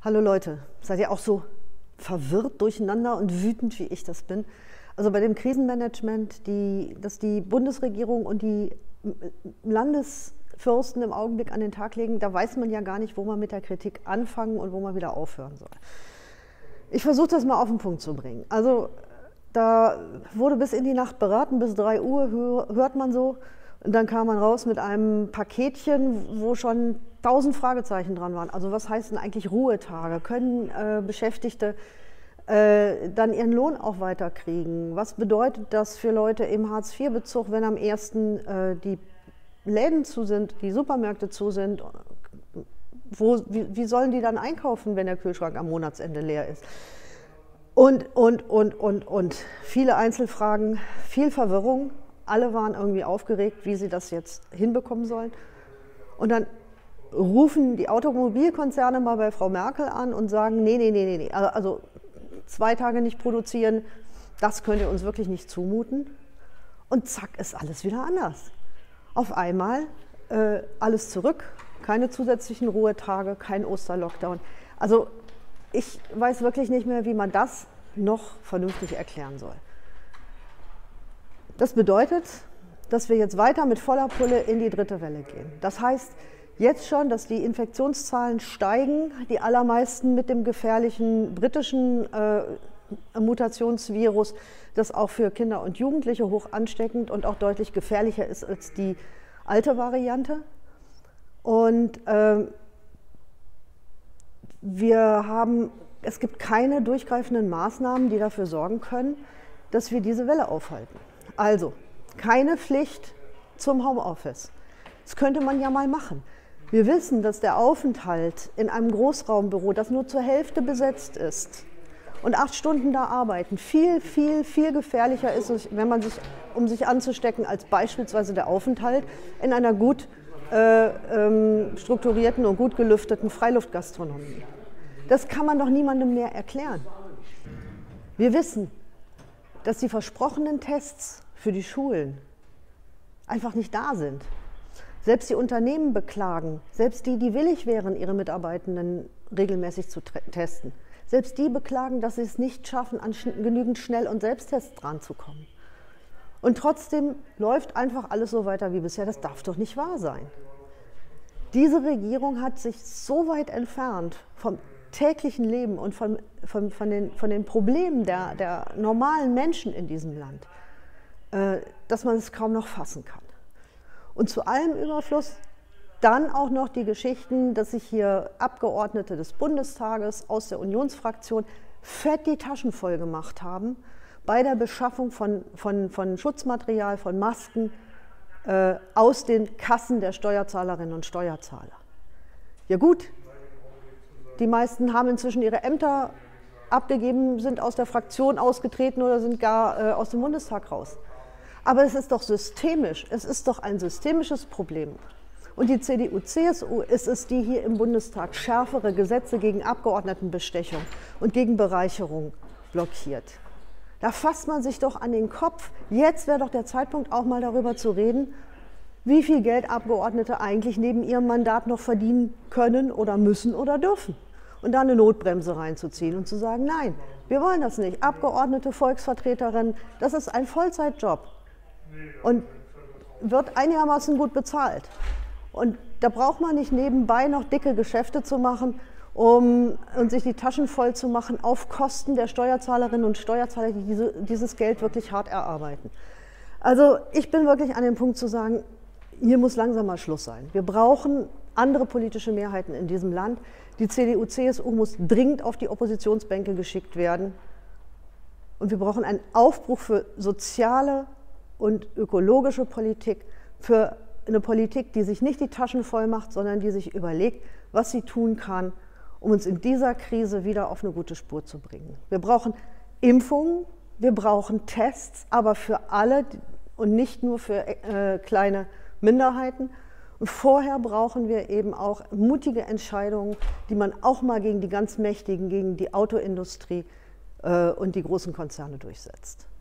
Hallo Leute, seid ihr auch so verwirrt, durcheinander und wütend, wie ich das bin? Also bei dem Krisenmanagement, das die Bundesregierung und die Landesfürsten im Augenblick an den Tag legen, da weiß man ja gar nicht, wo man mit der Kritik anfangen und wo man wieder aufhören soll. Ich versuche das mal auf den Punkt zu bringen. Also da wurde bis in die Nacht beraten, bis 3 Uhr hört man so. Und dann kam man raus mit einem Paketchen, wo schon 1000 Fragezeichen dran waren. Also was heißt denn eigentlich Ruhetage? Können Beschäftigte dann ihren Lohn auch weiterkriegen? Was bedeutet das für Leute im Hartz-IV-Bezug, wenn am 1. Die Läden zu sind, die Supermärkte zu sind? Wie sollen die dann einkaufen, wenn der Kühlschrank am Monatsende leer ist? Und. Viele Einzelfragen, viel Verwirrung. Alle waren irgendwie aufgeregt, wie sie das jetzt hinbekommen sollen. Und dann rufen die Automobilkonzerne mal bei Frau Merkel an und sagen, nee. Also 2 Tage nicht produzieren, das könnt ihr uns wirklich nicht zumuten. Und zack, ist alles wieder anders. Auf einmal alles zurück, keine zusätzlichen Ruhetage, kein Osterlockdown. Also ich weiß wirklich nicht mehr, wie man das noch vernünftig erklären soll. Das bedeutet, dass wir jetzt weiter mit voller Pulle in die 3. Welle gehen. Das heißt jetzt schon, dass die Infektionszahlen steigen, die allermeisten mit dem gefährlichen britischen Mutationsvirus, das auch für Kinder und Jugendliche hoch ansteckend und auch deutlich gefährlicher ist als die alte Variante. Und es gibt keine durchgreifenden Maßnahmen, die dafür sorgen können, dass wir diese Welle aufhalten. Also, keine Pflicht zum Homeoffice. Das könnte man ja mal machen. Wir wissen, dass der Aufenthalt in einem Großraumbüro, das nur zur Hälfte besetzt ist und 8 Stunden da arbeiten, viel gefährlicher ist, wenn man um sich anzustecken, als beispielsweise der Aufenthalt in einer gut strukturierten und gut gelüfteten Freiluftgastronomie. Das kann man doch niemandem mehr erklären. Wir wissen, dass die versprochenen Tests für die Schulen einfach nicht da sind. Selbst die Unternehmen beklagen, selbst die willig wären, ihre Mitarbeitenden regelmäßig zu testen, selbst die beklagen, dass sie es nicht schaffen, an genügend Schnell- und Selbsttests dranzukommen. Und trotzdem läuft einfach alles so weiter wie bisher. Das darf doch nicht wahr sein. Diese Regierung hat sich so weit entfernt vom täglichen Leben und von den Problemen der normalen Menschen in diesem Land, dass man es kaum noch fassen kann. Und zu allem Überfluss dann auch noch die Geschichten, dass sich hier Abgeordnete des Bundestages aus der Unionsfraktion fett die Taschen voll gemacht haben bei der Beschaffung von Schutzmaterial, von Masken aus den Kassen der Steuerzahlerinnen und Steuerzahler. Ja gut, die meisten haben inzwischen ihre Ämter abgegeben, sind aus der Fraktion ausgetreten oder sind gar aus dem Bundestag raus. Aber es ist doch systemisch, es ist doch ein systemisches Problem. Und die CDU, CSU ist es, die hier im Bundestag schärfere Gesetze gegen Abgeordnetenbestechung und gegen Bereicherung blockiert. Da fasst man sich doch an den Kopf. Jetzt wäre doch der Zeitpunkt, auch mal darüber zu reden, wie viel Geld Abgeordnete eigentlich neben ihrem Mandat noch verdienen können oder müssen oder dürfen. Und da eine Notbremse reinzuziehen und zu sagen, nein, wir wollen das nicht. Abgeordnete, Volksvertreterinnen, das ist ein Vollzeitjob und wird einigermaßen gut bezahlt. Und da braucht man nicht nebenbei noch dicke Geschäfte zu machen, und sich die Taschen voll zu machen auf Kosten der Steuerzahlerinnen und Steuerzahler, die dieses Geld wirklich hart erarbeiten. Also ich bin wirklich an dem Punkt zu sagen, hier muss langsam mal Schluss sein. Wir brauchen andere politische Mehrheiten in diesem Land. Die CDU, CSU muss dringend auf die Oppositionsbänke geschickt werden. Und wir brauchen einen Aufbruch für soziale und ökologische Politik, für eine Politik, die sich nicht die Taschen voll macht, sondern die sich überlegt, was sie tun kann, um uns in dieser Krise wieder auf eine gute Spur zu bringen. Wir brauchen Impfungen, wir brauchen Tests, aber für alle und nicht nur für kleine Minderheiten. Und vorher brauchen wir eben auch mutige Entscheidungen, die man auch mal gegen die ganz Mächtigen, gegen die Autoindustrie und die großen Konzerne durchsetzt.